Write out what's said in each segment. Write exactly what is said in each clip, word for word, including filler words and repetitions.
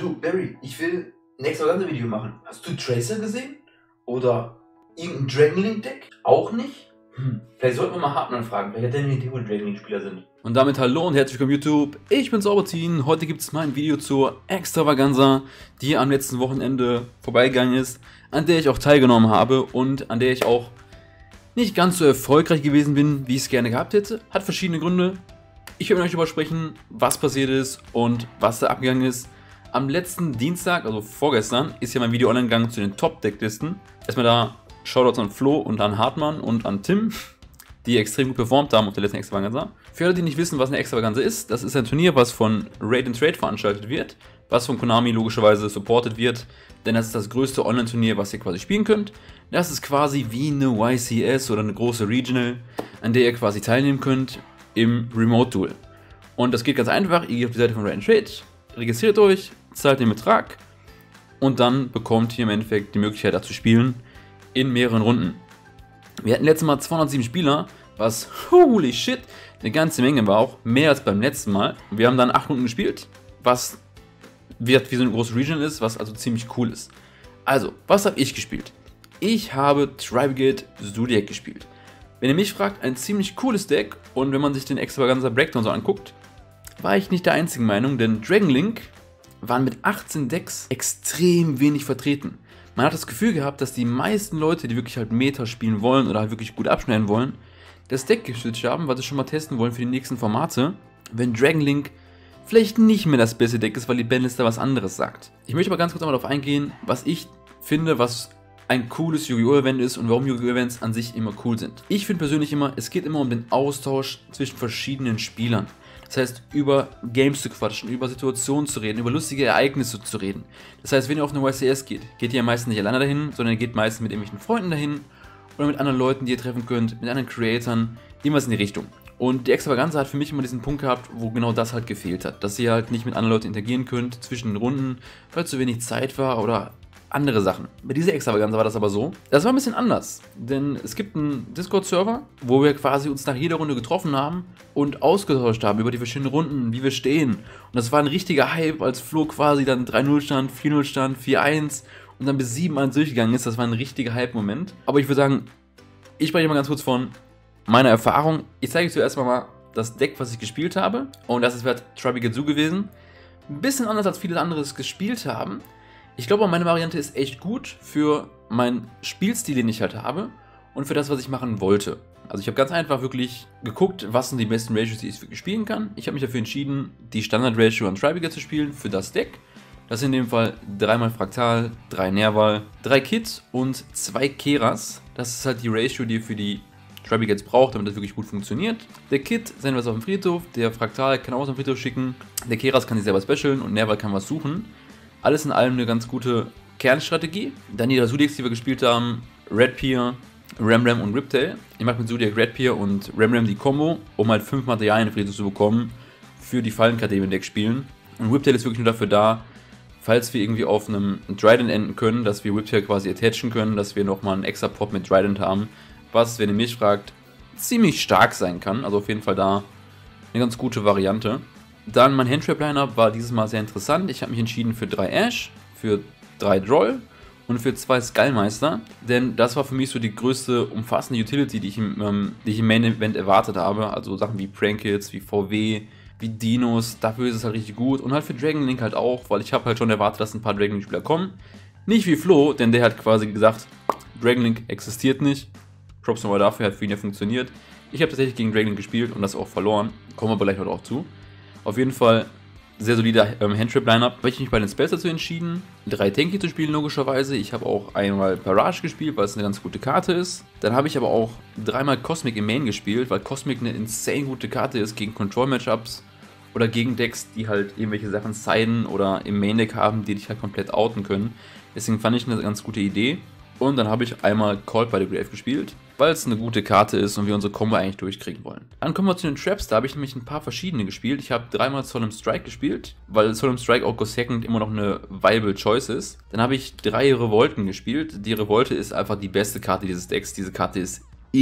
Du, Barry, ich will ein extravagantes Video machen. Hast du Tracer gesehen? Oder irgendein Dragon Link Deck? Auch nicht? Hm. Vielleicht sollten wir mal Hartmann fragen. Vielleicht hat der eine Idee, wo die Dragon Link Spieler sind. Und damit hallo und herzlich willkommen YouTube. Ich bin Zaubertin. Heute gibt es mal ein Video zur Extravaganza, die am letzten Wochenende vorbeigegangen ist, an der ich auch teilgenommen habe und an der ich auch nicht ganz so erfolgreich gewesen bin, wie ich es gerne gehabt hätte. Hat verschiedene Gründe. Ich werde mit euch darüber sprechen, was passiert ist und was da abgegangen ist. Am letzten Dienstag, also vorgestern, ist ja mein Video online gegangen zu den Top-Decklisten. Erstmal da Shoutouts an Flo und an Hartmann und an Tim, die extrem gut performt haben auf der letzten Extravaganza. Für alle, die nicht wissen, was eine Extravaganza ist, das ist ein Turnier, was von Raid and Trade veranstaltet wird, was von Konami logischerweise supported wird, denn das ist das größte Online-Turnier, was ihr quasi spielen könnt. Das ist quasi wie eine Y C S oder eine große Regional, an der ihr quasi teilnehmen könnt im Remote-Duel. Und das geht ganz einfach, ihr geht auf die Seite von Raid and Trade, registriert euch, zahlt den Betrag und dann bekommt ihr im Endeffekt die Möglichkeit, da zu spielen in mehreren Runden. Wir hatten letztes Mal zweihundertsieben Spieler, was holy shit, eine ganze Menge war, auch mehr als beim letzten Mal. Wir haben dann acht Runden gespielt, was wie, wie so eine große Region ist, was also ziemlich cool ist. Also, was habe ich gespielt? Ich habe Tri-Brigade Zodiac gespielt. Wenn ihr mich fragt, ein ziemlich cooles Deck, und wenn man sich den Extravaganza Breakdown so anguckt, war ich nicht der einzigen Meinung, denn Dragon Link waren mit achtzehn Decks extrem wenig vertreten. Man hat das Gefühl gehabt, dass die meisten Leute, die wirklich halt Meta spielen wollen oder halt wirklich gut abschneiden wollen, das Deck geswitcht haben, weil sie schon mal testen wollen für die nächsten Formate, wenn Dragon Link vielleicht nicht mehr das beste Deck ist, weil die Bandliste was anderes sagt. Ich möchte aber ganz kurz einmal darauf eingehen, was ich finde, was ein cooles Yu-Gi-Oh! Event ist und warum Yu-Gi-Oh! Events an sich immer cool sind. Ich finde persönlich immer, es geht immer um den Austausch zwischen verschiedenen Spielern. Das heißt, über Games zu quatschen, über Situationen zu reden, über lustige Ereignisse zu reden. Das heißt, wenn ihr auf eine Y C S geht, geht ihr ja meistens nicht alleine dahin, sondern ihr geht meistens mit irgendwelchen Freunden dahin oder mit anderen Leuten, die ihr treffen könnt, mit anderen Creatoren, irgendwas in die Richtung. Und die Extravaganza hat für mich immer diesen Punkt gehabt, wo genau das halt gefehlt hat. Dass ihr halt nicht mit anderen Leuten interagieren könnt zwischen den Runden, weil zu wenig Zeit war oder andere Sachen. Bei dieser Extravaganza war das aber so. Das war ein bisschen anders, denn es gibt einen Discord-Server, wo wir quasi uns nach jeder Runde getroffen haben und ausgetauscht haben über die verschiedenen Runden, wie wir stehen. Und das war ein richtiger Hype, als Flo quasi dann drei null stand, vier null stand, vier eins und dann bis sieben eins durchgegangen ist. Das war ein richtiger Hype-Moment. Aber ich würde sagen, ich spreche mal ganz kurz von meiner Erfahrung. Ich zeige euch zuerst mal das Deck, was ich gespielt habe. Und das ist halt Tri-Brigade Zoo gewesen. Ein bisschen anders, als viele andere es gespielt haben. Ich glaube, meine Variante ist echt gut für meinen Spielstil, den ich halt habe und für das, was ich machen wollte. Also ich habe ganz einfach wirklich geguckt, was sind die besten Ratios, die ich wirklich spielen kann. Ich habe mich dafür entschieden, die Standard-Ratio an Tri-Brigade zu spielen für das Deck. Das ist in dem Fall dreimal Fraktal, drei Nerval, drei Kits und zwei Keras. Das ist halt die Ratio, die ihr für die Tri-Brigades braucht, damit das wirklich gut funktioniert. Der Kit sendet was auf dem Friedhof, der Fraktal kann auch was auf den Friedhof schicken, der Keras kann sich selber specialen und Nerval kann was suchen. Alles in allem eine ganz gute Kernstrategie. Dann die Zodiacs, die wir gespielt haben, Redpier, Ramram und Riptail. Ich mache mit Zodiac Redpier und Ramram die Combo, um halt fünf Materialien in Friedhof zu bekommen für die Fallenkarte, die wir im Deck spielen. Und Riptail ist wirklich nur dafür da, falls wir irgendwie auf einem Trident enden können, dass wir Riptail quasi attachen können, dass wir nochmal einen extra Pop mit Trident haben, was, wenn ihr mich fragt, ziemlich stark sein kann. Also auf jeden Fall da eine ganz gute Variante. Dann mein Handtrap-Lineup war dieses Mal sehr interessant. Ich habe mich entschieden für drei Ash, für drei Droll und für zwei Skullmeister. Denn das war für mich so die größte umfassende Utility, die ich im, ähm, die ich im Main-Event erwartet habe. Also Sachen wie Prankits, wie V W, wie Dinos. Dafür ist es halt richtig gut. Und halt für Dragon Link halt auch, weil ich habe halt schon erwartet, dass ein paar Dragon Link-Spieler kommen. Nicht wie Flo, denn der hat quasi gesagt, Dragon Link existiert nicht. Props nochmal dafür, hat für ihn ja funktioniert. Ich habe tatsächlich gegen Dragon Link gespielt und das auch verloren. Kommen wir aber gleich noch drauf zu. Auf jeden Fall sehr solider ähm, Handtrap-Lineup. Habe ich mich bei den Spells dazu entschieden, drei Tanky zu spielen, logischerweise. Ich habe auch einmal Barrage gespielt, weil es eine ganz gute Karte ist. Dann habe ich aber auch dreimal Cosmic im Main gespielt, weil Cosmic eine insane gute Karte ist gegen Control-Matchups oder gegen Decks, die halt irgendwelche Sachen siden oder im Main-Deck haben, die dich halt komplett outen können. Deswegen fand ich eine ganz gute Idee. Und dann habe ich einmal Called by the Grave gespielt, weil es eine gute Karte ist und wir unsere Combo eigentlich durchkriegen wollen. Dann kommen wir zu den Traps, da habe ich nämlich ein paar verschiedene gespielt. Ich habe dreimal Solemn Strike gespielt, weil Solemn Strike auch Go Second immer noch eine viable Choice ist. Dann habe ich drei Revolten gespielt. Die Revolte ist einfach die beste Karte dieses Decks. Diese Karte ist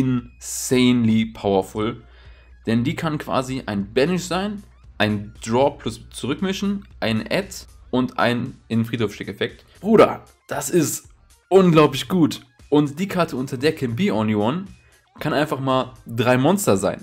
insanely powerful, denn die kann quasi ein Banish sein, ein Draw plus zurückmischen, ein Add und einen In-Friedhof-Stick-Effekt. Bruder, das ist unglaublich gut. Und die Karte unter der Can Be Only One kann einfach mal drei Monster sein.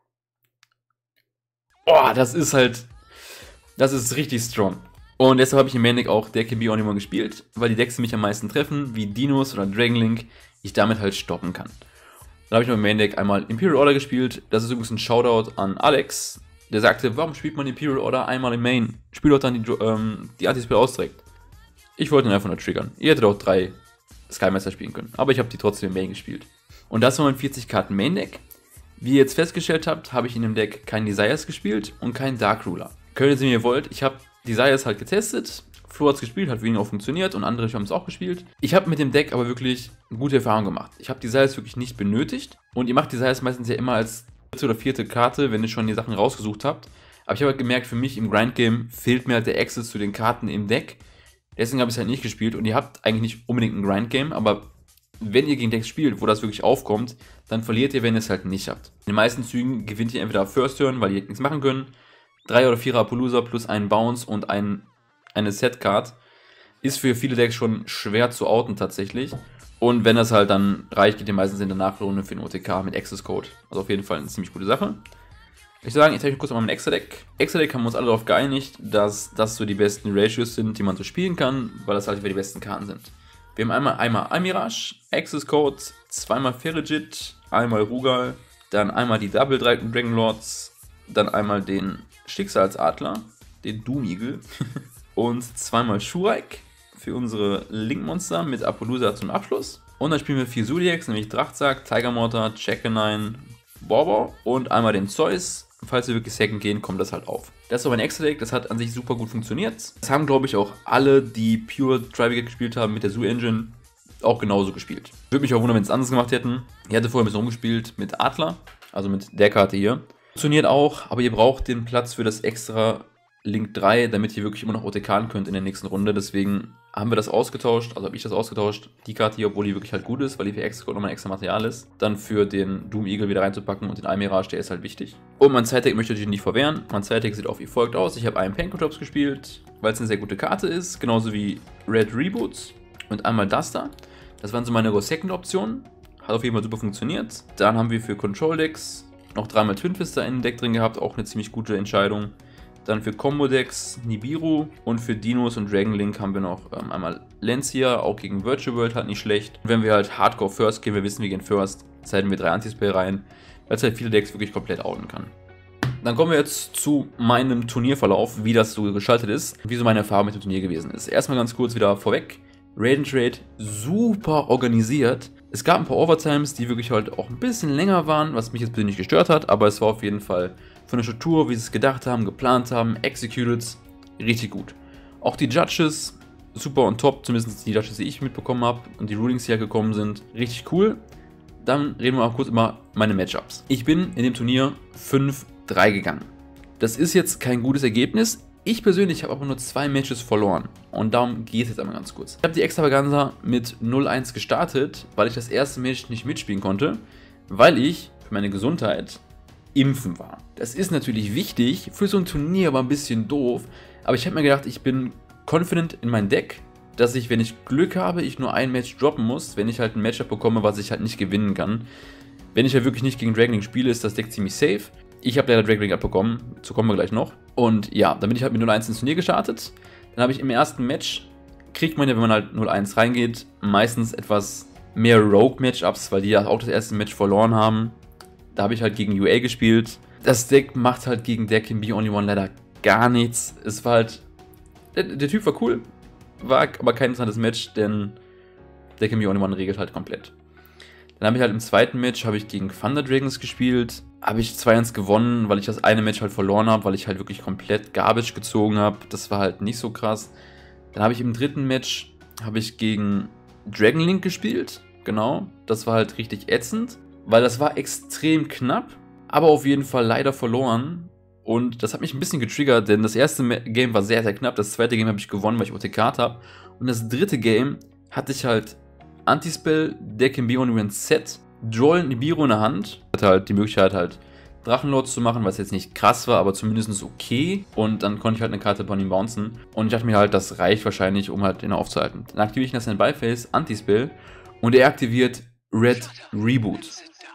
Boah, das ist halt, das ist richtig strong. Und deshalb habe ich im Main Deck auch der Can Be Only One gespielt, weil die Decks, die mich am meisten treffen, wie Dinos oder Dragon Link, ich damit halt stoppen kann. Dann habe ich noch im Main Deck einmal Imperial Order gespielt. Das ist übrigens ein Shoutout an Alex, der sagte, warum spielt man Imperial Order einmal im Main? Spielt doch dann die, ähm, die Anti-Spell aus direkt. Ich wollte ihn einfach nur triggern. Ihr hättet auch drei Skymaster spielen können, aber ich habe die trotzdem im Main gespielt. Und das war mein vierzig Karten Main Deck. Wie ihr jetzt festgestellt habt, habe ich in dem Deck keinen Desires gespielt und keinen Dark Ruler. Könnt ihr sehen, wie ihr wollt. Ich habe Desires halt getestet. Flo hat es gespielt, hat weniger auch funktioniert und andere haben es auch gespielt. Ich habe mit dem Deck aber wirklich gute Erfahrungen gemacht. Ich habe Desires wirklich nicht benötigt und ihr macht Desires meistens ja immer als dritte oder vierte Karte, wenn ihr schon die Sachen rausgesucht habt. Aber ich habe halt gemerkt, für mich im Grind-Game fehlt mir halt der Access zu den Karten im Deck. Deswegen habe ich es halt nicht gespielt und ihr habt eigentlich nicht unbedingt ein Grind-Game, aber wenn ihr gegen Decks spielt, wo das wirklich aufkommt, dann verliert ihr, wenn ihr es halt nicht habt. In den meisten Zügen gewinnt ihr entweder First Turn, weil ihr nichts machen könnt, drei oder vierer Appaloosa plus einen Bounce und ein, eine Set-Card ist für viele Decks schon schwer zu outen tatsächlich. Und wenn das halt dann reicht, geht ihr meistens in der Nachrunde für den O T K mit Access Code. Also auf jeden Fall eine ziemlich gute Sache. Ich würde sagen, ich zeige euch kurz mal mein Extra-Deck. Extra-Deck haben wir uns alle darauf geeinigt, dass das so die besten Ratios sind, die man so spielen kann, weil das halt wieder die besten Karten sind. Wir haben einmal, einmal Amirage, Access Code, zweimal Ferrigit, einmal Rugal, dann einmal die Double Dragon Lords, dann einmal den Schicksalsadler, den Doom Eagle und zweimal Shuraik für unsere Link-Monster mit Appaloosa zum Abschluss. Und dann spielen wir vier Zodiacs, nämlich Drachtsack, Tiger Mortar, Jackanine, Borbor und einmal den Zeus. Falls wir wirklich Second gehen, kommt das halt auf. Das war mein Extra-Deck, das hat an sich super gut funktioniert. Das haben, glaube ich, auch alle, die Pure Tribeca gespielt haben mit der Zoo Engine, auch genauso gespielt. Würde mich auch wundern, wenn sie es anders gemacht hätten. Ich hatte vorher ein bisschen rumgespielt mit Adler, also mit der Karte hier. Funktioniert auch, aber ihr braucht den Platz für das extra Link drei, damit ihr wirklich immer noch O T K'n könnt in der nächsten Runde. Deswegen haben wir das ausgetauscht, also habe ich das ausgetauscht. Die Karte hier, obwohl die wirklich halt gut ist, weil die für Extra nochmal extra Material ist, dann für den Doom Eagle wieder reinzupacken und den Almirage, der ist halt wichtig. Und mein Side-Deck möchte ich nicht verwehren. Mein Side-Deck sieht auch wie folgt aus. Ich habe einen Panko-Drops gespielt, weil es eine sehr gute Karte ist, genauso wie Red Reboots und einmal Duster. Das waren so meine Go-Second-Optionen. Hat auf jeden Fall super funktioniert. Dann haben wir für Control-Decks noch dreimal Twin Fister in dem Deck drin gehabt, auch eine ziemlich gute Entscheidung. Dann für Combo-Decks Nibiru und für Dinos und Dragon Link haben wir noch ähm, einmal Lancia, auch gegen Virtual World halt nicht schlecht. Und wenn wir halt Hardcore First gehen, wir wissen, wir gehen First, zeiten wir drei Anti-Spell rein, weil es halt viele Decks wirklich komplett outen kann. Dann kommen wir jetzt zu meinem Turnierverlauf, wie das so geschaltet ist, wie so meine Erfahrung mit dem Turnier gewesen ist. Erstmal ganz kurz wieder vorweg, Raid and Trade super organisiert. Es gab ein paar Overtimes, die wirklich halt auch ein bisschen länger waren, was mich jetzt persönlich gestört hat, aber es war auf jeden Fall von der Struktur, wie sie es gedacht haben, geplant haben, executed, richtig gut. Auch die Judges, super on top, zumindest die Judges, die ich mitbekommen habe und die Rulings, die hier gekommen sind, richtig cool. Dann reden wir mal kurz über meine Matchups. Ich bin in dem Turnier fünf drei gegangen. Das ist jetzt kein gutes Ergebnis. Ich persönlich habe aber nur zwei Matches verloren und darum geht es jetzt einmal ganz kurz. Ich habe die Extravaganza mit null eins gestartet, weil ich das erste Match nicht mitspielen konnte, weil ich für meine Gesundheit impfen war. Das ist natürlich wichtig, für so ein Turnier aber ein bisschen doof, aber ich habe mir gedacht, ich bin confident in mein Deck, dass ich, wenn ich Glück habe, ich nur ein Match droppen muss, wenn ich halt ein Matchup bekomme, was ich halt nicht gewinnen kann. Wenn ich ja wirklich nicht gegen Dragon Link spiele, ist das Deck ziemlich safe. Ich habe leider Dragon Link abbekommen, dazu kommen wir gleich noch. Und ja, dann bin ich halt mit null eins ins Turnier gestartet. Dann habe ich im ersten Match, kriegt man ja, wenn man halt null eins reingeht, meistens etwas mehr Rogue-Matchups, weil die ja auch das erste Match verloren haben. Da habe ich halt gegen U A gespielt. Das Deck macht halt gegen der Can Be Only One leider gar nichts. Es war halt, der, der Typ war cool, war aber kein interessantes Match, denn der Can Be Only One regelt halt komplett. Dann habe ich halt im zweiten Match habe ich gegen Thunder Dragons gespielt. Habe ich zwei eins gewonnen, weil ich das eine Match halt verloren habe, weil ich halt wirklich komplett Garbage gezogen habe. Das war halt nicht so krass. Dann habe ich im dritten Match habe ich gegen Dragon Link gespielt. Genau, das war halt richtig ätzend, weil das war extrem knapp, aber auf jeden Fall leider verloren. Und das hat mich ein bisschen getriggert, denn das erste Game war sehr, sehr knapp. Das zweite Game habe ich gewonnen, weil ich O T K'd habe. Und das dritte Game hatte ich halt Anti-Spell, der Can Be Only One Set, Droll Nibiru in der Hand. Hatte halt die Möglichkeit halt Drachenlords zu machen, was jetzt nicht krass war, aber zumindest okay. Und dann konnte ich halt eine Karte von ihm bouncen. Und ich dachte mir halt, das reicht wahrscheinlich, um halt den aufzuhalten. Dann aktiviere ich das in Byface Anti-Spell und er aktiviert Red Reboot.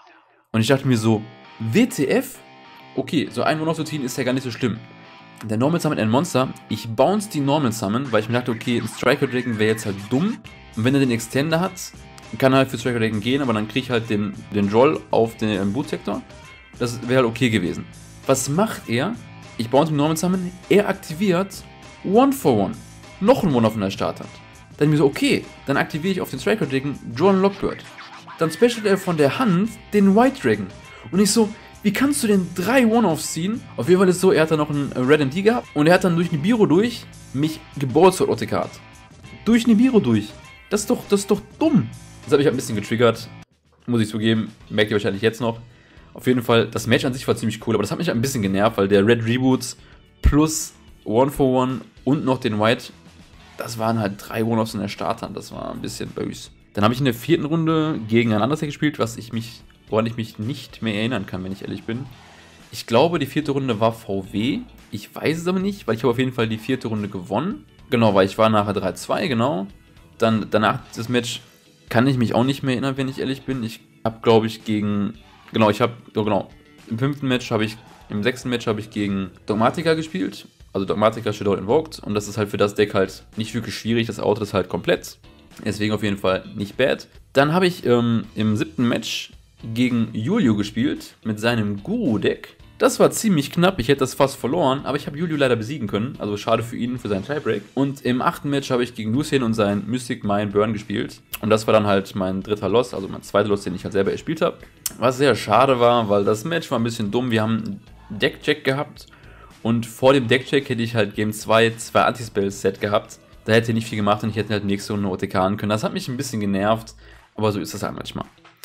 Und ich dachte mir so, W T F? Okay, so ein One-Off-Routine ist ja gar nicht so schlimm. Der Normal Summon ein Monster. Ich bounce die Normal Summon, weil ich mir dachte, okay, ein Striker Dragon wäre jetzt halt dumm. Und wenn er den Extender hat, kann er halt für Striker Dragon gehen, aber dann kriege ich halt den, den Droll auf den Boot-Sektor. Das wäre halt okay gewesen. Was macht er? Ich bounce den Normal Summon, er aktiviert One for One. Noch ein One-Off in der Starthand. Dann mir so, okay, dann aktiviere ich auf den Striker Dragon Droll Lockbird. Dann specialt er von der Hand den White Dragon. Und ich so, wie kannst du denn drei One-Offs ziehen? Auf jeden Fall ist es so, er hat dann noch einen Red M D gehabt und er hat dann durch Nibiru durch mich gebolzert, O T K. Durch Nibiru durch. Das ist doch, das ist doch dumm. Das hat mich ein bisschen getriggert, muss ich zugeben. Merkt ihr wahrscheinlich jetzt noch. Auf jeden Fall, das Match an sich war ziemlich cool, aber das hat mich ein bisschen genervt, weil der Red Reboots plus One for One und noch den White, das waren halt drei One-Offs in der Starthand. Das war ein bisschen böse. Dann habe ich in der vierten Runde gegen ein anderes Deck gespielt, was ich mich... woran ich mich nicht mehr erinnern kann, wenn ich ehrlich bin. Ich glaube, die vierte Runde war V W. Ich weiß es aber nicht, weil ich habe auf jeden Fall die vierte Runde gewonnen. Genau, weil ich war nachher drei zwei, genau. Dann danach das Match kann ich mich auch nicht mehr erinnern, wenn ich ehrlich bin. Ich habe, glaube ich, gegen... Genau, ich habe... Oh, genau. Im fünften Match habe ich... Im sechsten Match habe ich gegen Dogmatika gespielt. Also Dogmatika Shadow Invoked. Und das ist halt für das Deck halt nicht wirklich schwierig. Das Auto ist halt komplett. Deswegen auf jeden Fall nicht bad. Dann habe ich ähm, im siebten Match gegen Julio gespielt mit seinem Guru-Deck. Das war ziemlich knapp, ich hätte das fast verloren, aber ich habe Julio leider besiegen können, also schade für ihn, für seinen Tiebreak. Und im achten Match habe ich gegen Lucien und seinen Mystic Mine Burn gespielt. Und das war dann halt mein dritter Loss, also mein zweiter Loss, den ich halt selber gespielt habe. Was sehr schade war, weil das Match war ein bisschen dumm. Wir haben einen Deckcheck gehabt und vor dem Deckcheck hätte ich halt Game zwei zwei Anti-Spell-Set gehabt. Da hätte ich nicht viel gemacht und ich hätte halt nächste Runde O T K können. Das hat mich ein bisschen genervt, aber so ist das halt manchmal.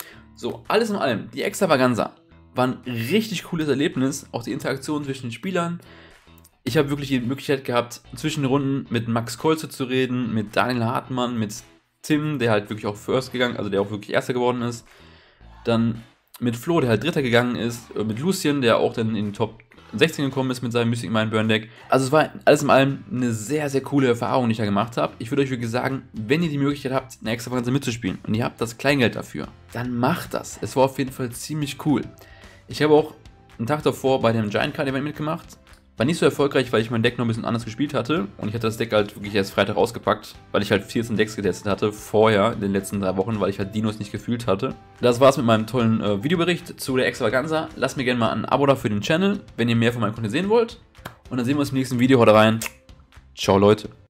So, alles in allem, die Extravaganza war ein richtig cooles Erlebnis, auch die Interaktion zwischen den Spielern. Ich habe wirklich die Möglichkeit gehabt, zwischen den Runden mit Max Kolze zu reden, mit Daniel Hartmann, mit Tim, der halt wirklich auch First gegangen, also der auch wirklich Erster geworden ist. Dann mit Flo, der halt Dritter gegangen ist, mit Lucien, der auch dann in den Top sechzehn gekommen ist mit seinem Mystic Mine Burn Deck. Also es war alles in allem eine sehr, sehr coole Erfahrung, die ich da gemacht habe. Ich würde euch wirklich sagen, wenn ihr die Möglichkeit habt, eine Extravaganza mitzuspielen und ihr habt das Kleingeld dafür, dann macht das. Es war auf jeden Fall ziemlich cool. Ich habe auch einen Tag davor bei dem Giant Card Event mitgemacht. War nicht so erfolgreich, weil ich mein Deck noch ein bisschen anders gespielt hatte. Und ich hatte das Deck halt wirklich erst Freitag rausgepackt, weil ich halt vierzehn Decks getestet hatte, vorher in den letzten drei Wochen, weil ich halt Dinos nicht gefühlt hatte. Das war's mit meinem tollen äh, Videobericht zu der Extravaganza. Lasst mir gerne mal ein Abo da für den Channel, wenn ihr mehr von meinem Content sehen wollt. Und dann sehen wir uns im nächsten Video. Haut rein. Ciao, Leute.